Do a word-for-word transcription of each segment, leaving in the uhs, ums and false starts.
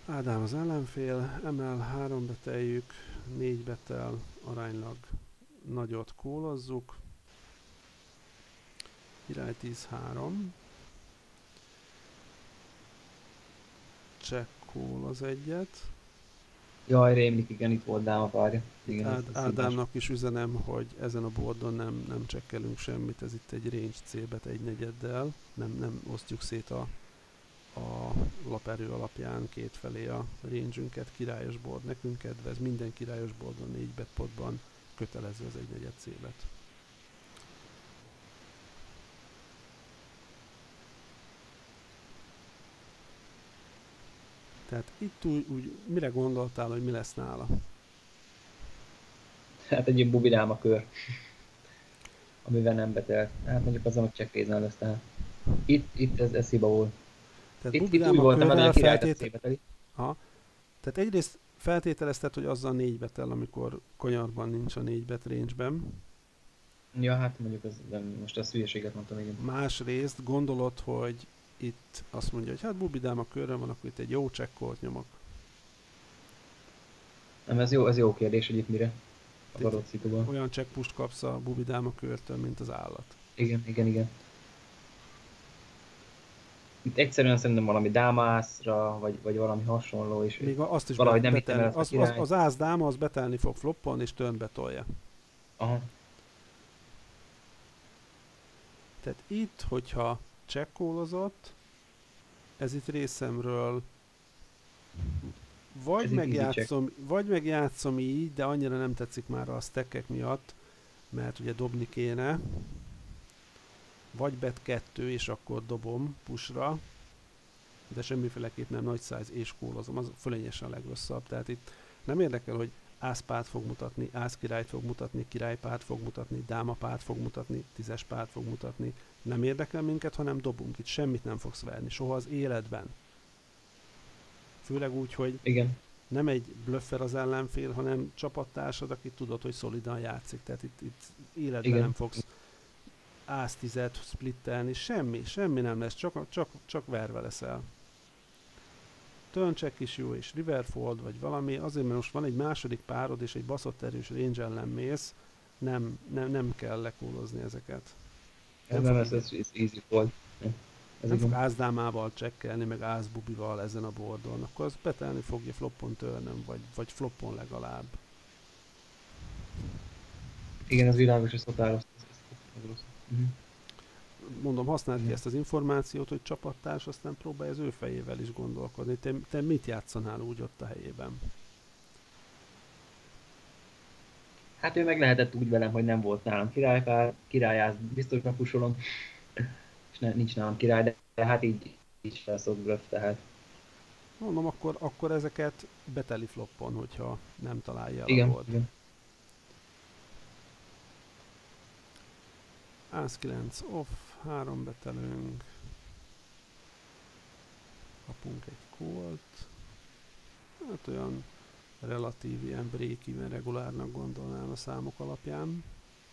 Ádám az ellenfél, emel három beteljük, négy betel, aránylag nagyot kólozzuk. Király tíz három. Check call az egyet. Jaj, rémlik, igen, itt volt dáma párja. Itt Igen, Ád, ez Ádámnak is üzenem, hogy ezen a boardon nem, nem csekkelünk semmit, ez itt egy range C-bet egy negyeddel, nem, nem osztjuk szét a, a laperő alapján kétfelé a range-ünket, királyos board nekünk kedvez, minden királyos boardon négy bet potban kötelező az egy negyed C-bet. Tehát itt úgy, úgy mire gondoltál, hogy mi lesz nála? Hát egy ilyen bubidáma kör. Amivel nem betelt. Hát mondjuk azon, hogy csekkézen lesz, tehát. Itt, itt ez, ez hiba volt. Tehát Itt, itt úgy bubidáma voltam, hogy a körrel királyt feltét... szébeteli. Aha. Tehát egyrészt feltételezted, hogy azzal négy betel, amikor konyarban nincs a négy bet range-ben. Ja, hát mondjuk ez, nem, most ezt hülyeséget mondtam, igen. Másrészt gondolod, hogy itt azt mondja, hogy hát bubidáma körrel van, akkor itt egy jó csekkolt nyomok. Nem, ez jó, ez jó kérdés, hogy itt mire. A Itt adott szituban. olyan csekkpust kapsz a bubidáma körtől, mint az állat. Igen, igen, igen. Itt egyszerűen szerintem valami dámászra, vagy, vagy valami hasonló, és Még azt is valahogy nem betelni. hittem el Az, ezt a az, király. az ász dáma, az betelni fog floppon, és turnbe tolja. Aha. Tehát itt, hogyha csekkolozott, ez itt részemről vagy Ez itt easy megjátszom, vagy megjátszom így, de annyira nem tetszik már a stackek miatt, mert ugye dobni kéne. Vagy bet kettő, és akkor dobom pushra, de semmiféleképp nem nagy size és kólozom, az fölényesen a legrosszabb. Tehát itt nem érdekel, hogy ászpárt fog mutatni, ászkirályt fog mutatni, királypárt fog mutatni, dámapárt fog mutatni, tízes párt fog mutatni. Nem érdekel minket, hanem dobunk. Itt semmit nem fogsz verni, soha az életben. Főleg úgy, hogy Igen. nem egy blöffer az ellenfél, hanem csapattársad, aki tudod, hogy szolidan játszik. Tehát itt, itt életben Igen. nem fogsz ász tízet splittelni, semmi, semmi nem lesz, csak, csak, csak verve leszel. Turn check is jó, és river fold, vagy valami, azért, mert most van egy második párod, és egy baszott erős range ellen mész, nem, nem, nem kell lekólozni ezeket. Ez nem, ez, ez, ez easy volt. Ez Nem fog igen. ászdámával csekkelni, meg ászbubival ezen a boardon, akkor az betelni fogja floppon turnön, vagy, vagy floppon legalább. Igen, ez világos, ezt határozta. Uh-huh. Mondom, használd ki Igen. ezt az információt, hogy csapattárs, aztán próbálj az ő fejével is gondolkodni. Te, te mit játszanál úgy ott a helyében? Hát ő meg lehetett úgy velem, hogy nem volt nálam királypár, királyász biztos megpusolom, és ne, nincs nálam király, de, de hát így, így felszok bluff, tehát. Mondom, akkor, akkor ezeket beteli floppon, hogyha nem találja el a Igen, board. igen. ász kilenc off, három betelünk. Kapunk egy kólt. Hát olyan relatív ilyen break-even regulárnak gondolnám a számok alapján.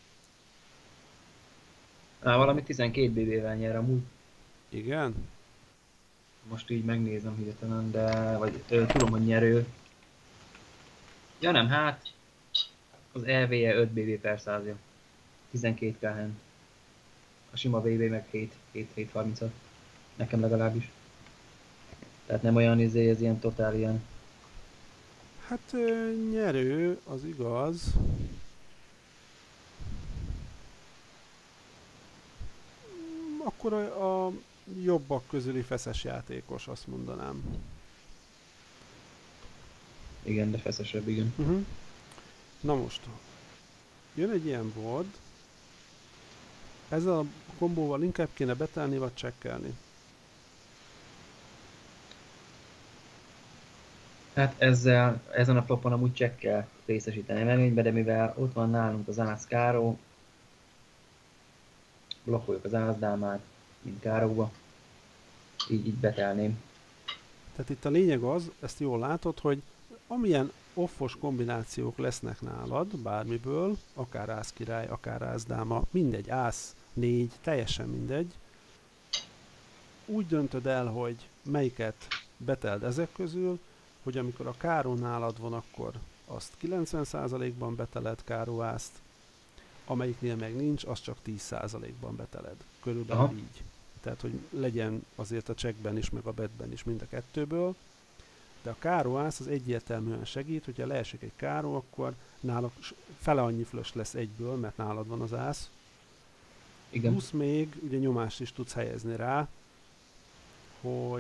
Á, valami tizenkét bé bé-vel nyer amúgy. Igen? Most így megnézem hirtelen, de vagy ö, tudom, hogy nyerő. Ja nem, hát az é vé-je öt bé bé per százja. tizenkét ká-hen. A sima bé bé meg hét hét harmincat. Nekem legalábbis. Tehát nem olyan izé, ez ilyen totál ilyen. Hát ö, nyerő, az igaz. Mm, Akkor a, a jobbak közüli feszes játékos, azt mondanám. Igen, de feszesebb, igen. Uh-huh. Na most, jön egy ilyen board. Ezzel a kombóval inkább kéne betelni, vagy csekkelni. Hát ezzel, ezen a flopon amúgy check kell részesíteni előnybe, de mivel ott van nálunk az ász káró, blokkoljuk az ászdámát, mint káróba, így, így betelném. Tehát itt a lényeg az, ezt jól látod, hogy amilyen offos kombinációk lesznek nálad, bármiből, akár ász király, akár ász dáma, mindegy, ász, négy, teljesen mindegy, úgy döntöd el, hogy melyiket beteld ezek közül, hogy amikor a káró nálad van, akkor azt kilencven százalékban beteled káróászt, amelyiknél meg nincs, az csak tíz százalékban beteled. Körülbelül Aha. így. Tehát, hogy legyen azért a checkben is, meg a betben is mind a kettőből. De a káróász az egyértelműen segít, hogyha leesik egy káró, akkor nálad fele annyi flös lesz egyből, mert nálad van az ász. Igen. Plusz még ugye nyomást is tudsz helyezni rá, hogy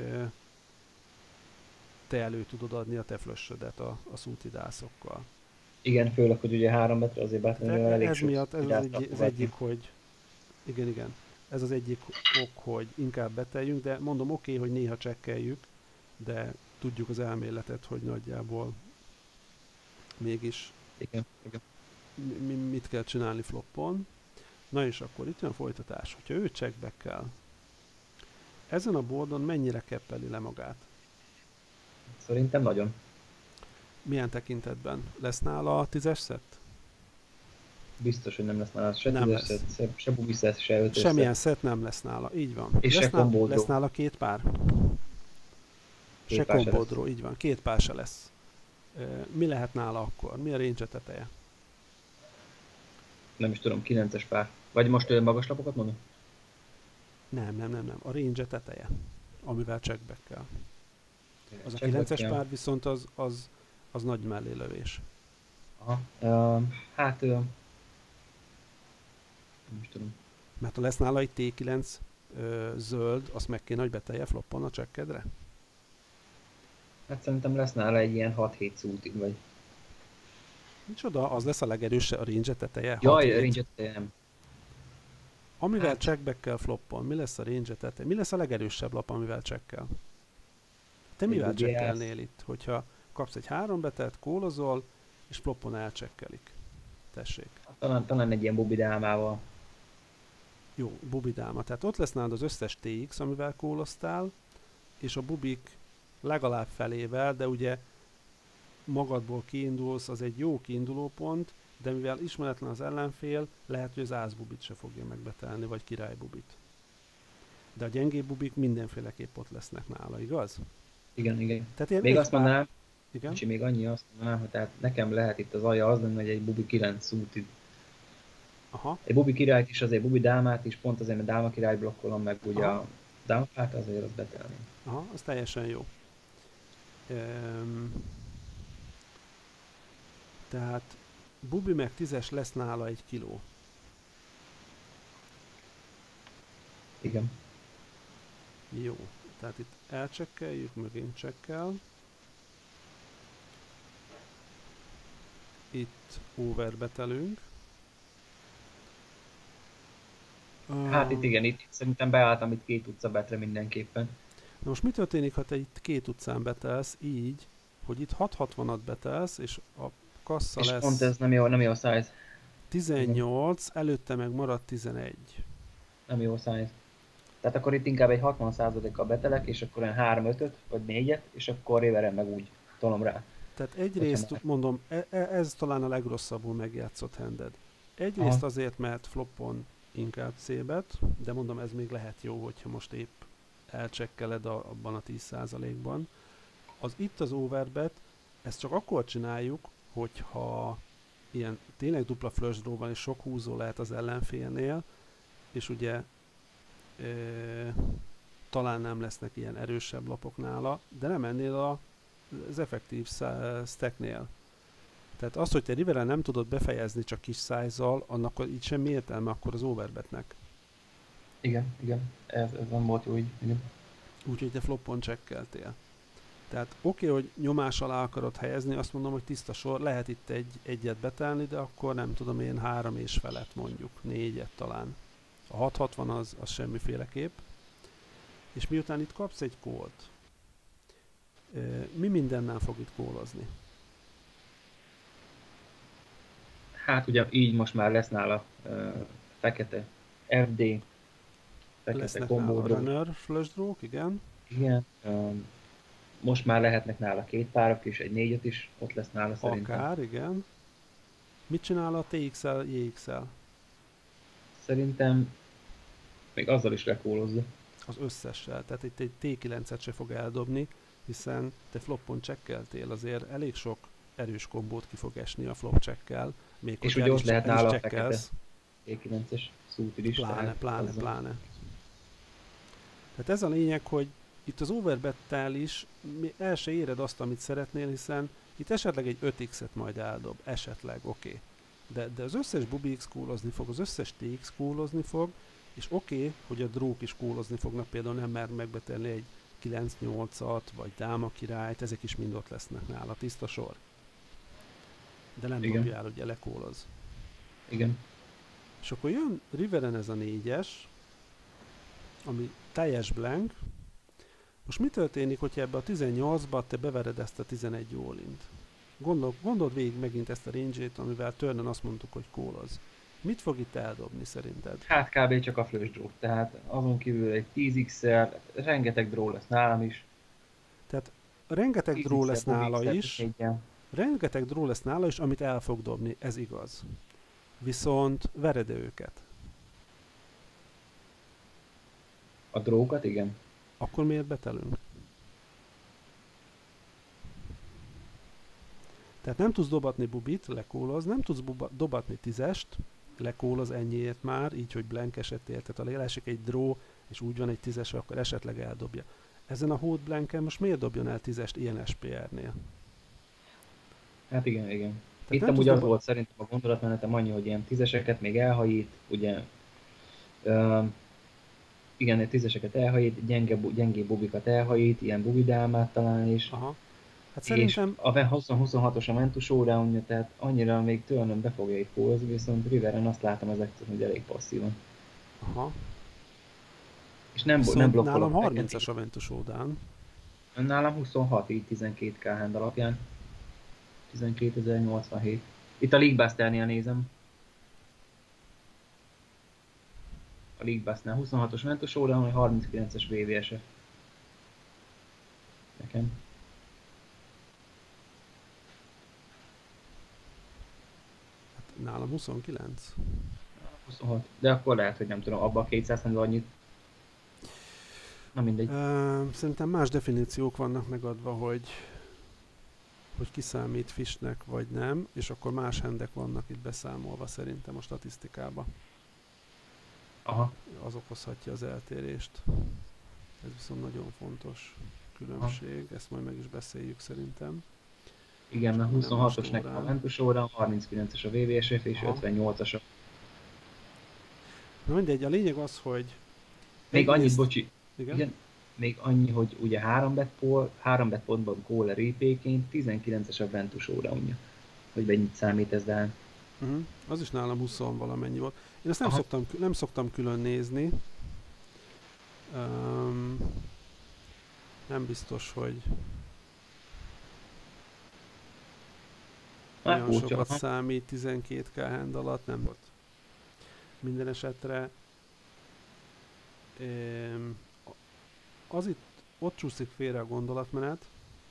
te elő tudod adni a te flössödet a, a szútidászokkal. Igen, főleg, hogy ugye három metre azért bátran elég Ez sok miatt ez az, idást egy, az fogadni. egyik, hogy igen, igen. Ez az egyik ok, hogy inkább beteljünk, de mondom oké, okay, hogy néha csekkeljük, de tudjuk az elméletet, hogy nagyjából mégis Igen, igen. mi, mit kell csinálni floppon. Na és akkor itt jön a folytatás. Hogyha ő checkback-kel, ezen a boardon mennyire keppeli le magát? Szerintem nagyon. Milyen tekintetben? Lesz nála a tízes szett? Biztos, hogy nem lesz nála se Nem tízes lesz. szett, se, se bubi szett, se ötös Semmilyen szett. szett nem lesz nála, így van. És lesz se nála, kombódró. lesz nála két pár? Két Se pár se kombódró, így van. Két pár se lesz. Mi lehet nála akkor? Mi a range teteje? Nem is tudom, kilences pár. Vagy most olyan magas lapokat mondom? Nem, nem, nem, nem. A range teteje, amivel checkback-kel. Az a Checkback kilences kell. pár viszont az, az, az nagy mellélövés. Aha. Uh, hát... Uh, nem is tudom. Mert ha lesz nála egy té kilenc ö, zöld, azt meg kéne, hogy betelje floppon a csekkedre? Hát szerintem lesz nála egy ilyen hat-hét szútig, vagy... Micsoda, az lesz a legerősebb a range teteje? Jaj, hat hét. range nem. Amivel hát- checkback-kel floppon, mi lesz a range teteje? Mi lesz a legerősebb lap, amivel checkkel? Te Egy mivel bubi checkelnél itt? Hogyha kapsz egy három betelt, kólozol, és floppon elcsekkelik. Tessék. Talán, talán egy ilyen bubi dámával. Jó, bubidáma. Tehát ott lesz nálad az összes té iksz, amivel kóloztál, és a bubik legalább felével, de ugye magadból kiindulsz, az egy jó kiinduló pont, de mivel ismeretlen az ellenfél, lehet, hogy az ászbubit se fogja megbetelni, vagy királybubit. De a gyengébb bubik mindenféleképp ott lesznek nála, igaz? Igen, igen. Tehát ilyen Még egy azt pár- mondanám, Igen? Kicsi, még annyi azt mondanám, hogy tehát nekem lehet itt az alja az lenne, hogy egy bubi kilenc szúti. Aha. Egy bubi királyt is, azért bubi dámát is, pont azért, mert dáma király blokkolom, meg ugye Aha. a dámafát, azért az betelni. Aha, az teljesen jó. Ehm, tehát bubi meg tízes lesz nála egy kiló. Igen. Jó. Tehát itt elcsekkeljük, megint csekkel. Itt overbetelünk. Hát itt igen, itt, itt szerintem beálltam itt két utca betre mindenképpen. Na most mi történik, ha te itt két utcán betelsz, így, hogy itt hat hatvanat betelsz, és a kassa És lesz pont ez nem jó, nem jó size. tizennyolc, előtte meg marad tizenegy. Nem jó size. Tehát akkor itt inkább egy hatvan százalékkal betelek, és akkor olyan három ötöt, vagy négyet, és akkor riverem meg úgy tolom rá. Tehát egyrészt, Hogyha mondom, e- e- ez talán a legrosszabbul megjátszott handed. Egyrészt Aha. azért, mert floppon inkább szébet, de mondom, ez még lehet jó, hogyha most épp elcsekkeled a, abban a tíz százalékban. Az itt az overbet, ezt csak akkor csináljuk, hogyha ilyen tényleg dupla flush draw van, és sok húzó lehet az ellenfélnél, és ugye e, talán nem lesznek ilyen erősebb lapok nála, de nem ennél a, az effektív szá- stacknél. Tehát az, hogy te riveren nem tudod befejezni csak kis size-zal, annak így semmi értelme akkor az overbetnek. Igen, igen. Ez, ez nem volt jó így. Igen. Úgyhogy te floppon csekkeltél. Tehát oké, okay, hogy nyomás alá akarod helyezni, azt mondom, hogy tiszta sor, lehet itt egy, egyet betelni, de akkor nem tudom én három és felett mondjuk, négyet talán. A hat hatvan az, az semmiféleképp. És miután itt kapsz egy kólt, mi mindennel fog itt kólozni? Hát ugye így most már lesz nála uh, fekete ef dé, fekete Lesznek nála combo draw. runner flush draw, igen. Igen. Um, most már lehetnek nála két párok is, egy négyet is, ott lesz nála szerintem. Akár, igen. Mit csinál a té iksz el, jé iksz el? Szerintem még azzal is lekólozza. az összessel. Tehát itt egy té kilencet se fog eldobni, hiszen te floppon csekkeltél, azért elég sok erős kombót ki fog esni a flop csekkel. Még És hogy ugye el ott is, lehet el is nála a csekkelsz. té kilences szútil is. Pláne, tehát pláne, azzal. pláne. Tehát ez a lényeg, hogy itt az overbettel is el se éred azt, amit szeretnél, hiszen itt esetleg egy öt iksz-et majd eldob. Esetleg, oké. Okay. De, de az összes bubi X kólozni fog, az összes té iksz kólozni fog, és oké, okay, hogy a drók is kólozni fognak, például nem mer megbetelni egy kilenc nyolcat, vagy dáma királyt, ezek is mind ott lesznek nála, tiszta sor. De nem Igen. dobja el, ugye lekóloz. Igen. És akkor jön riveren ez a négyes, ami teljes blank. Most mi történik, hogyha ebbe a tizennyolcba te bevered ezt a tizenegy all-int? Gondol, gondold végig megint ezt a range-ét, amivel turn-on azt mondtuk, hogy kóloz. Mit fog itt eldobni szerinted? Hát kb. Csak a flush draw. Tehát azon kívül egy tíz iksz-el, rengeteg draw lesz nálam is. Tehát rengeteg tíz draw iksz-el, lesz bubi nála iksz-el, is, négyen. rengeteg draw lesz nála is, amit el fog dobni, ez igaz. Viszont vered-e őket? A drókat, igen. Akkor miért betelünk? Tehát nem tudsz dobatni bubit, lekóloz, nem tudsz buba, dobatni tízest, lekóloz ennyiért már, így, hogy blank esetén, tehát ha esik egy draw, és úgy van egy tízes, akkor esetleg eldobja. Ezen a hód blanken most miért dobjon el tízest ilyen es pé er-nél? Hát igen, igen. Tehát Itt nem amúgy tudsz az doba- volt szerintem a gondolatmenetem annyi, hogy ilyen tízeseket még elhajít, ugye, uh, igen, egy tízeseket elhajít, gyenge, bu- gyengébb bubikat elhajít, ilyen bubidámát talán is, Aha. Hát és szerintem, a húsz-huszonhatos a Mentus showdownja, tehát annyira még tőlem be fogja itt kólozni, viszont Riveren azt látom ezek hogy elég passzívan. aha. És nem, Viszont nem blokkolok. nálam neked. harmincas a Ventus Showdown. Nálam huszonhat, így tizenkét k hand alapján. tizenkétezer-nyolcvanhét. Itt a League Buster-nél nézem. A League Buster-nál huszonhatos Mentos Showdown, vagy harminckilences vé vé es-e. Nekem. Hát nálam huszonkilenc. huszonhat. De akkor lehet, hogy nem tudom, abban a kétszáz annyit. Na mindegy. Uh, szerintem más definíciók vannak megadva, hogy hogy kiszámít fishnek vagy nem, és akkor más hendek vannak itt beszámolva szerintem a statisztikába. Aha. Az okozhatja az eltérést. Ez viszont nagyon fontos különbség, aha. Ezt majd meg is beszéljük szerintem. Igen, mert huszonhatos most nekem a órán. Ventus Showdown, harminckilences a vé vé es-ef és Aha. ötvennyolcas a... Na mindegy, a lényeg az, hogy... Még annyit, egyrészt- bocsi, Igen? igen, még annyi, hogy ugye három bet, pol, három bet pontban Caller é pé-ként, tizenkilences a Ventus Showdownja. Hogy mennyit számít ez, de... Uh-huh. Az is nálam húsz valamennyi volt. Én ezt nem, Aha. szoktam, nem szoktam külön nézni. Um, nem biztos, hogy Hát olyan furcsa, sokat aha. számít tizenkét k hand alatt, nem volt. Minden esetre um, az itt, ott csúszik félre a gondolatmenet,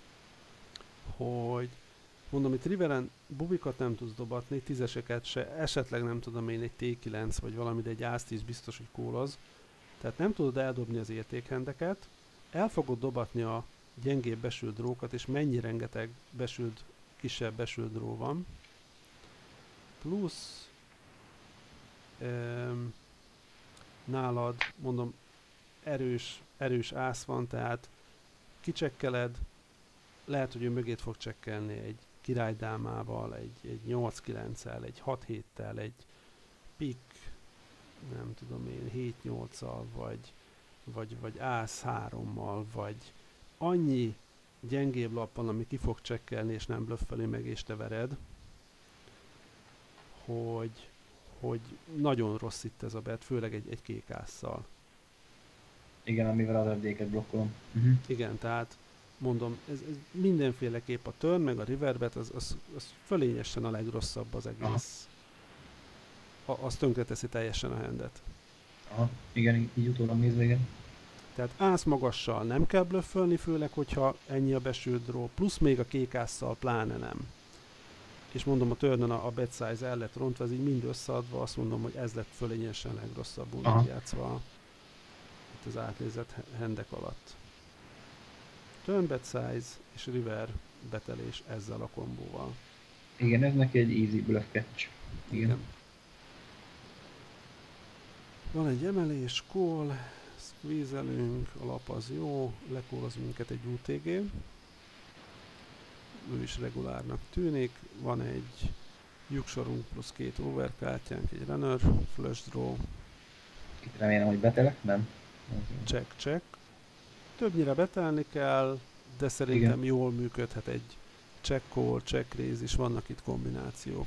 hogy mondom, itt Riveren bubikat nem tudsz dobatni, tízeseket se, esetleg nem tudom én egy té kilenc vagy valami, de egy ász tíz biztos, hogy kóloz. Tehát nem tudod eldobni az értékhendeket, el fogod dobatni a gyengébb besült drókat, és mennyi rengeteg besült, kisebb besült dró van. Plusz um, nálad, mondom, erős, erős ász van, tehát kicsekkeled, lehet, hogy ő mögét fog csekkelni egy királydámával, egy, egy nyolc kilenccel, egy hat héttel, egy pik, nem tudom én, hét nyolccal, vagy, vagy, vagy ász hárommal, vagy annyi gyengébb lappal, ami ki fog csekkelni, és nem blöffeli meg, és te vered, hogy, hogy nagyon rossz itt ez a bet, főleg egy, egy kék ásszal. Igen, amivel az ördéket blokkolom. Uh-huh. Igen, tehát mondom, ez, ez mindenféleképp a turn, meg a river bet, az, az, az fölényesen a legrosszabb az egész. A, az tönkreteszi teljesen a handet. Aha, igen, így, így utólag nézve, igen. Tehát ász magassal nem kell blöffölni, főleg, hogyha ennyi a besült draw, plusz még a kék ásszal pláne nem. És mondom, a turn-on a, a bet size el lett rontva, ez így mind összeadva, azt mondom, hogy ez lett fölényesen legrosszabbul Aha. játszva a itt az átnézett hendek alatt. Turn bet size és river betelés ezzel a kombóval. Igen, ez neki egy easy bluff catch. Igen. Igen. Van egy emelés, call, squeeze-elünk, a lap az jó, lekóloz minket egy u té gé. Ő is regulárnak tűnik. Van egy lyuksorunk plusz két overkártyánk, egy runner, flush draw. Itt remélem, hogy betelek, nem? Check, check. Többnyire betelni kell, de szerintem igen, jól működhet egy check call, check raise is, vannak itt kombinációk.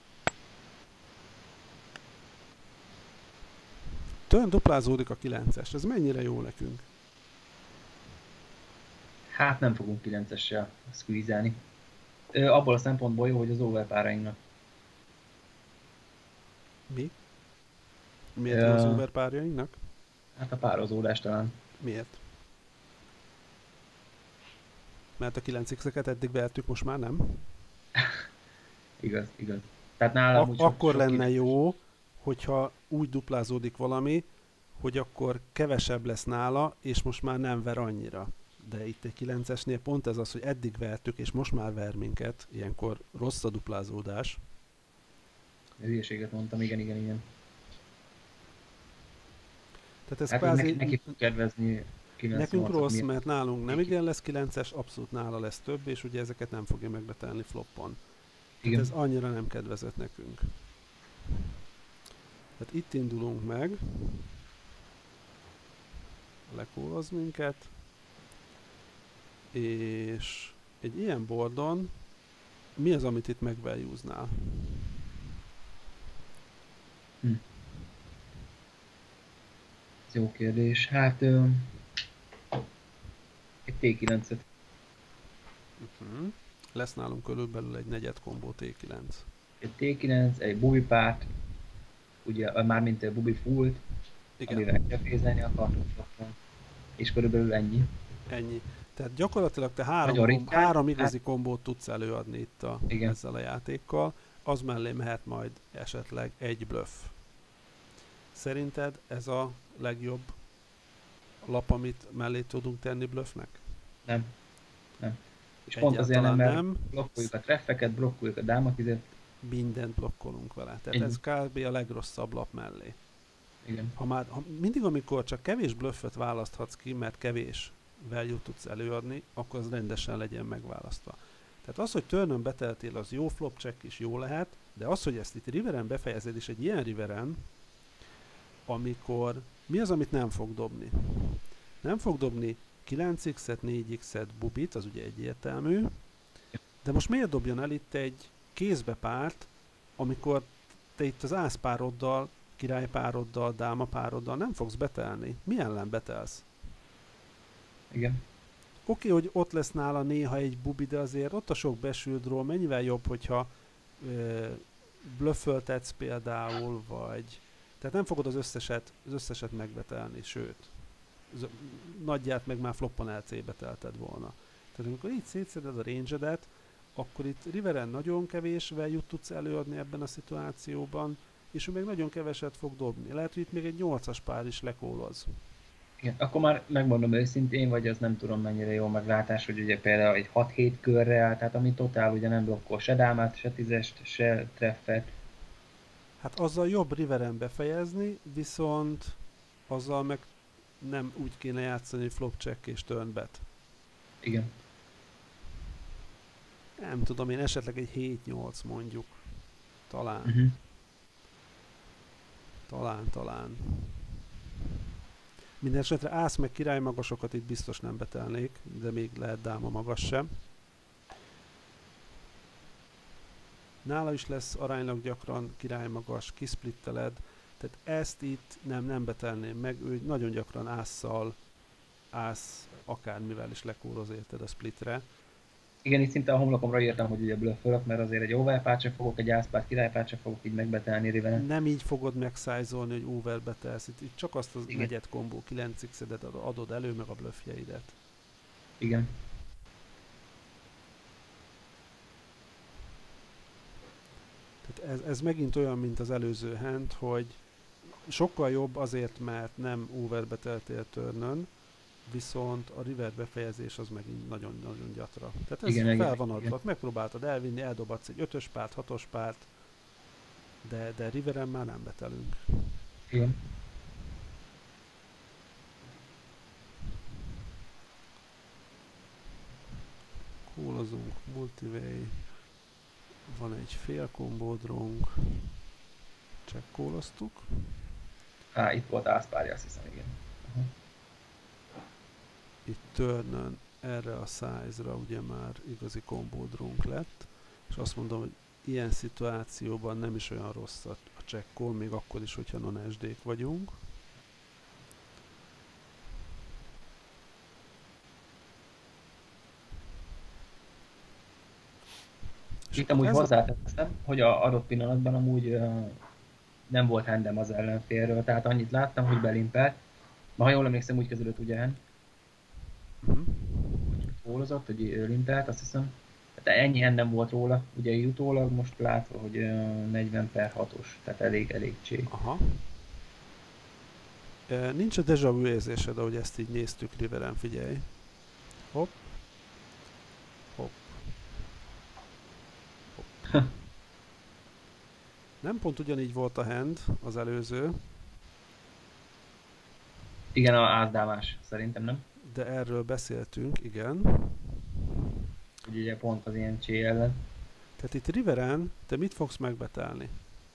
Turn duplázódik a kilences, ez mennyire jó nekünk? Hát nem fogunk kilencessel squeeze-elni. Abból a szempontból jó, hogy az overpárainknak. Mi? Miért jó az overpárjainknak? Hát a pározódás talán. Miért? Mert a kilenc x-eket eddig vertük, most már nem? Igaz, igaz. Tehát nálam Ak- úgy akkor sok lenne kilences. jó, hogyha úgy duplázódik valami, hogy akkor kevesebb lesz nála, és most már nem ver annyira. De itt egy kilencesnél pont ez az, hogy eddig vertük, és most már ver minket. Ilyenkor rossz a duplázódás. Hülyeséget mondtam, igen, igen, igen. Tehát ez hát kvázi... neki, neki fog kedvezni Nekünk rossz, miért? mert nálunk nem igen lesz kilences, abszolút nála lesz több, és ugye ezeket nem fogja megbetelni floppon. Tehát ez annyira nem kedvezett nekünk. Tehát itt indulunk meg. Lekóloz minket. És egy ilyen boardon mi az, amit itt megvalueznál? Hm. Ez jó kérdés. Hát ö, egy té kilencet. Uh-huh. Lesz nálunk körülbelül egy negyed kombó té kilenc. Egy té kilenc, egy bubi párt, ugye mármint egy bubi fullt, amivel kefézelni akartunk, és körülbelül ennyi. Ennyi. Tehát gyakorlatilag te három, kom- három igazi kombót tudsz előadni itt a, ezzel a játékkal, az mellé mehet majd esetleg egy bluff. Szerinted ez a legjobb lap, amit mellé tudunk tenni bluffnek? Nem. Nem. És pont azért nem, mert nem. blokkoljuk a treffeket, blokkoljuk a dámatizet. Mindent blokkolunk vele. Tehát ennyi. Ez kb. A legrosszabb lap mellé. Igen. Ha már, ha mindig, amikor csak kevés bluffet választhatsz ki, mert kevés value tudsz előadni, akkor az rendesen legyen megválasztva. Tehát az, hogy turn-on beteltél, az jó flop check is jó lehet, de az, hogy ezt itt riveren befejezed, és egy ilyen riveren, amikor mi az, amit nem fog dobni? Nem fog dobni kilenc x-et, négy x-et, bubit, az ugye egyértelmű, de most miért dobjon el itt egy kézbe párt, amikor te itt az ászpároddal, királypároddal, dámapároddal nem fogsz betelni? Mi ellen betelsz? Igen. Oké, okay, hogy ott lesz nála néha egy bubi, de azért ott a sok besültről mennyivel jobb, hogyha ö, blöfföltetsz például, vagy... Tehát nem fogod az összeset, az összeset megbetelni, sőt, az, nagyját meg már floppon el cé betelted volna. Tehát amikor így szétszeded a range-edet, akkor itt riveren nagyon kevés value-t tudsz előadni ebben a szituációban, és ő még nagyon keveset fog dobni. Lehet, hogy itt még egy nyolcas pár is lekóloz. Igen, akkor már megmondom őszintén, vagy az nem tudom mennyire jó meglátás, hogy ugye például egy hat-hét körre áll, tehát ami totál ugye nem blokkol se dámát, se tízest, se treffet. Hát azzal jobb riveren befejezni, viszont azzal meg nem úgy kéne játszani, hogy flop check és turn bet. Igen. Nem tudom, én esetleg egy hét-nyolc mondjuk. Talán. Uh-huh. Talán, talán. Mindenesetre ász meg király magasokat itt biztos nem betelnék, de még lehet dáma magas sem. Nála is lesz aránylag gyakran király magas, kisplitteled, tehát ezt itt nem, nem betelném meg, ő nagyon gyakran ásszal, ász akármivel is lekóroz érted a splitre. Igen, itt szinte a homlokomra írtam, hogy ugye blöffölök, mert azért egy overpárt sem fogok, egy ászpárt, királypárt sem fogok így megbetelni riveren. Nem így fogod megszájzolni, hogy overbetelsz, itt, itt csak azt az igen. negyed kombó kilenc x-edet adod elő, meg a bluffjeidet. Igen. Tehát ez, ez megint olyan, mint az előző hand, hogy Sokkal jobb azért, mert nem overbe teltél turnön, viszont a river befejezés az meg nagyon-nagyon gyatra. Tehát ez Igen, igen, fel van igen. adva. Megpróbáltad elvinni, eldobadsz egy ötös párt, hatos párt, de, de riveren már nem betelünk. Igen. Kólozunk, multiway, van egy fél kombódrónk, csekkóloztuk. Á, itt volt ászpárja, azt hiszem, igen. Uh-huh. Itt turnön erre a size-ra ugye már igazi kombódrónk lett, és azt mondom, hogy ilyen szituációban nem is olyan rossz a, a csekkol, még akkor is, hogyha non-es dé-k vagyunk. Itt amúgy hozzáteszem, hogy a adott pillanatban amúgy uh, nem volt handem az ellenfélről, tehát annyit láttam, hogy belimpelt. Ma ha jól emlékszem, úgy kezdődött ugye hand. Uh-huh. Fólozott, hogy limpelt, azt hiszem. Tehát ennyi handem volt róla, ugye utólag most látva, hogy uh, negyven per hatos, tehát elég, elég csé. Aha. E, nincs a déjà vu érzésed, ahogy ezt így néztük riveren, figyelj. Hopp. Hopp. Hopp. Nem pont ugyanígy volt a hand az előző. Igen, a átdámás szerintem, nem? De erről beszéltünk, igen. Ugye, ugye pont az ilyen csé ellen. Tehát itt riveren te mit fogsz megbetelni?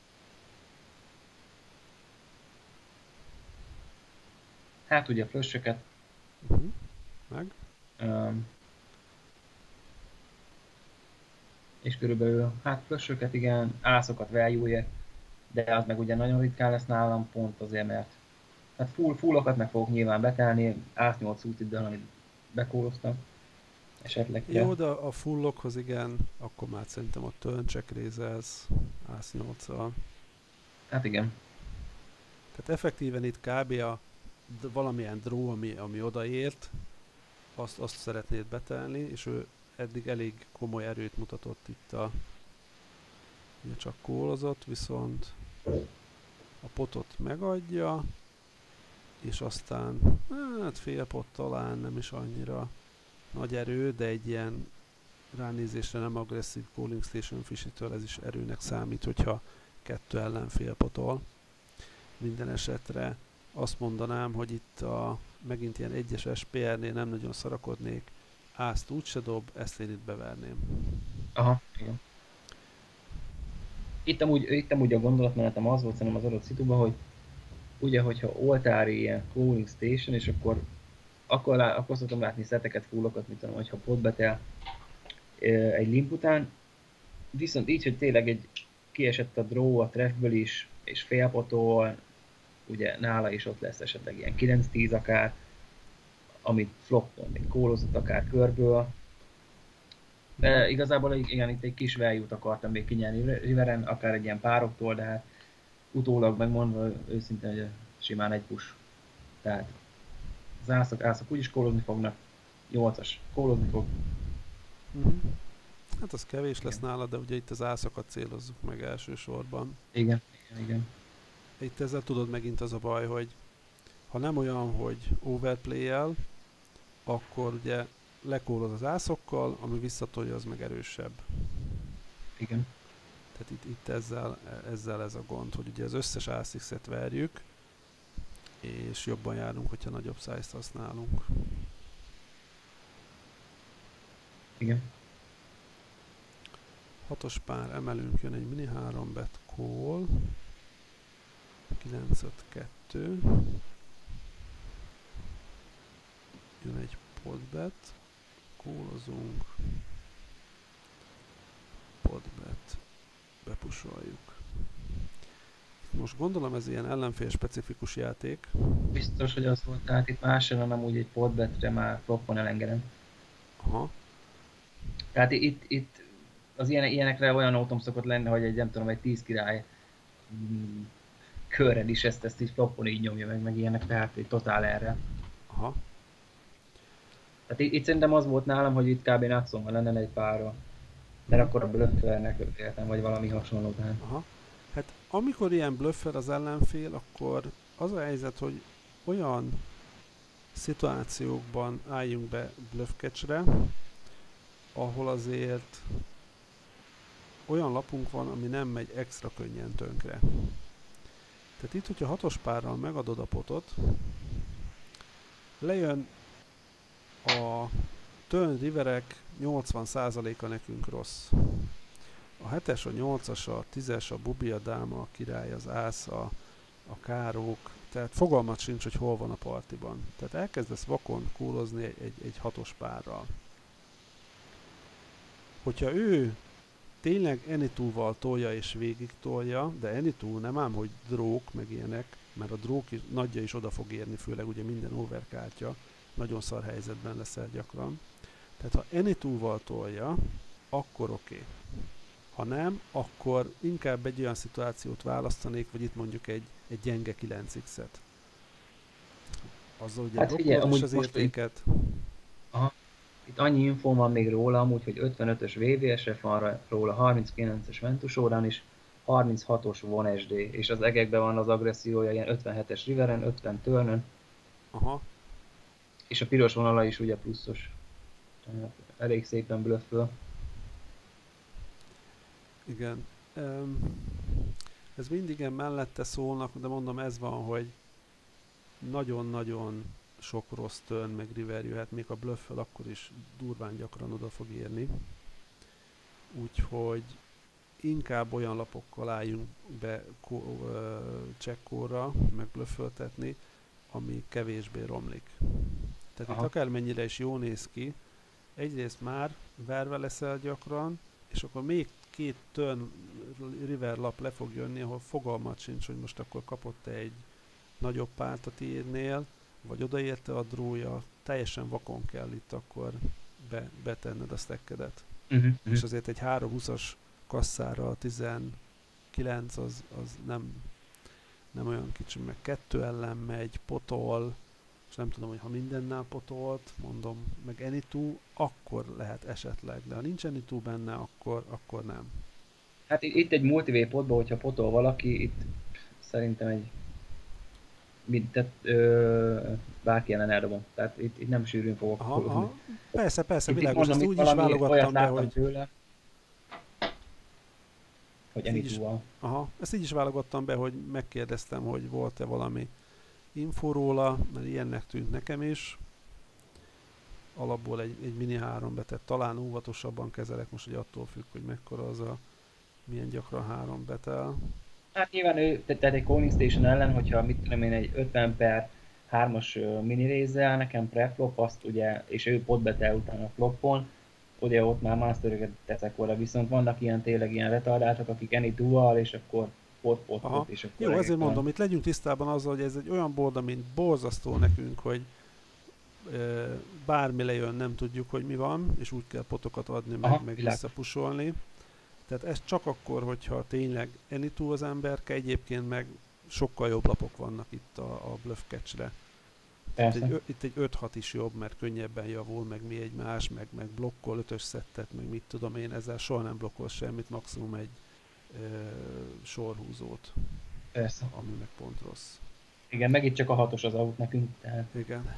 Hát ugye a flössöket. Uh-huh. Meg? Um, és körülbelül, hát flössöket igen, ászokat value, de az meg ugye nagyon ritkán lesz nálam, pont azért, mert hát full, fullokat meg fogok nyilván betelni, ász nyolc útiddal, amit bekóloztam. Esetleg kell. Jó, de a fullokhoz igen, akkor már szerintem ott turncheck rézelsz ász nyolccal. Hát igen. Tehát effektíven itt kb. A d- valamilyen draw, ami, ami odaért, azt, azt szeretnéd betelni, és ő eddig elég komoly erőt mutatott itt a ugye csak kólozott, viszont a potot megadja, és aztán hát fél pot talán nem is annyira nagy erő, de egy ilyen ránézésre nem agresszív Calling Station Fishy-től ez is erőnek számít, hogyha kettő ellen fél potol. Minden esetre azt mondanám, hogy itt a megint ilyen egyes es pé er-nél nem nagyon szarakodnék, ászt úgyse dob, ezt én itt beverném. Aha, igen. Itt amúgy, itt amúgy a gondolatmenetem az volt szerintem az adott szituban, hogy ugye, hogyha oltári ilyen Calling Station, és akkor akkor, lá, akkor szoktam látni szeteket, fullokat, mit tudom, hogyha potbetel egy limp után. Viszont így, hogy tényleg egy kiesett a draw a trashből is, és félpotol, ugye nála is ott lesz esetleg ilyen kilenc tíz akár, amit floppon még kólozott akár körből. De igazából igen, itt egy kis value-t akartam még kinyerni riveren, akár egy ilyen pároktól, de hát utólag megmondva őszintén, hogy simán egy push. Tehát az ászok, ászok úgyis kólozni fognak, nyolcas kólozni fog. Uh-huh. Hát az kevés lesz nála, de ugye itt az ászokat célozzuk meg elsősorban. Igen, igen, igen. Itt ezzel tudod megint az a baj, hogy ha nem olyan, hogy overplay-el, akkor ugye lekóloz az ászokkal, ami visszatolja, az meg erősebb. Igen. Tehát itt, itt ezzel, ezzel ez a gond, hogy ugye az összes á hatszat verjük, és jobban járunk, hogyha nagyobb size-t használunk. Igen. Hatos pár emelünk, jön egy mini három bet call, kilenc öt kettő, jön egy potbet, callozunk, potbet, bepusoljuk. Most gondolom ez ilyen ellenfél specifikus játék. Biztos, hogy az volt, tehát itt másra nem úgy egy potbetre már floppon elengedem. Aha. Tehát itt, itt az ilyen, ilyenekre olyan autom szokott lenni, hogy egy nem tudom, egy tíz király mm, körrel is ezt, ezt így floppon így nyomja meg, meg ilyenek, tehát egy totál erre. Aha. Tehát itt, itt szerintem az volt nálam, hogy itt kb. Natszommal lenne egy párra. Mert akkor a blöffölnek értem, vagy valami hasonló. Tehát. Aha. Hát amikor ilyen blöffel az ellenfél, akkor az a helyzet, hogy olyan szituációkban álljunk be bluffcatchre, ahol azért olyan lapunk van, ami nem megy extra könnyen tönkre. Tehát itt, hogyha hatos párral megadod a potot, lejön a turn riverek nyolcvan százaléka nekünk rossz. A hetes, a nyolcas, a tízes, a bubi, a dáma, a király, az ász, a, a kárók, tehát fogalmat sincs, hogy hol van a partiban. Tehát elkezdesz vakon kúrozni egy, egy, egy hatos párral. Hogyha ő tényleg anytwo-val tolja és végig tolja, de anytwo nem ám, hogy drók meg ilyenek, mert a drók is, nagyja is oda fog érni, főleg ugye minden overkártya, nagyon szar helyzetben leszel gyakran. Tehát ha anytwo-val tolja, akkor oké. Okay. Ha nem, akkor inkább egy olyan szituációt választanék, vagy itt mondjuk egy, egy gyenge kilenc iksz-et. Azzal ugye hát figyelj, is az értéket. Aha. Itt annyi infó van még róla, amúgy, hogy ötvenötös vé vé es ef van róla, harminckilences Ventus órán is, harminchatos von es dé, és az egekben van az agressziója ilyen ötvenhetes riveren, ötven turn-ön. Aha. És a piros vonala is ugye pluszos. Tehát elég szépen blöfföl. Igen. Um, ez mindig ilyen mellette szólnak, de mondom, ez van, hogy nagyon-nagyon sok rossz turn meg river jöhet, még a bluffel akkor is durván gyakran oda fog érni. Úgyhogy inkább olyan lapokkal álljunk be csekkóra, meg bluffeltetni, ami kevésbé romlik. Tehát Aha. itt akármennyire is jó néz ki, egyrészt már verve leszel gyakran, és akkor még két turn river lap le fog jönni, ahol fogalmat sincs, hogy most akkor kapott egy nagyobb párt a tiédnél, vagy odaérte a drója, teljesen vakon kell itt akkor be, betenned a stackedet. Uh-huh. És azért egy háromhúszas kasszára a tizenkilenc az, az nem, nem olyan kicsi, meg kettő ellen megy, potol, és nem tudom, hogy ha mindennel potolt, mondom, meg anytwo, akkor lehet esetleg, de ha nincs anytwo benne, akkor, akkor nem. Hát itt egy multivé potban, hogyha potol valaki, itt szerintem egy mit, tehát, ö, bárki ellen eldobom. Tehát itt, itt nem sűrűn fogok aha, aha. Persze, persze, itt világos, mondom, ezt úgy is válogattam be, hogy... Tőle, hogy anytwo-val. Aha, ezt így is válogattam be, hogy megkérdeztem, hogy volt-e valami info róla, mert ilyennek tűnt nekem is. Alapból egy, egy mini három betett, talán óvatosabban kezelek, most hogy attól függ, hogy mekkora az a, milyen gyakran három betel. Hát nyilván ő, tehát egy Calling Station ellen, hogyha mit tudom én, egy ötven per hármas mini rézzel, nekem preflop, azt ugye, és ő potbetel utána floppon, ugye ott már masteröket teszek oda, viszont vannak ilyen tényleg ilyen retardáltak, akik anytwo-val, és akkor pot, pot, Aha. pot, és akkor... Jó, ezért mondom, van. Itt legyünk tisztában azzal, hogy ez egy olyan board, mint borzasztó nekünk, hogy e, bármi lejön, nem tudjuk, hogy mi van, és úgy kell potokat adni, meg, Aha, meg visszapusolni. Tehát ez csak akkor, hogyha tényleg anytwo az emberke, egyébként meg sokkal jobb lapok vannak itt a, a bluff catchre. Itt egy, itt egy öt hat is jobb, mert könnyebben javul, meg mi egy más, meg, meg blokkol ötös szettet, meg mit tudom én, ezzel soha nem blokkol semmit, maximum egy e, sorhúzót. Persze. Ami meg pont rossz. Igen, meg itt csak a hatos az out nekünk, tehát... Igen.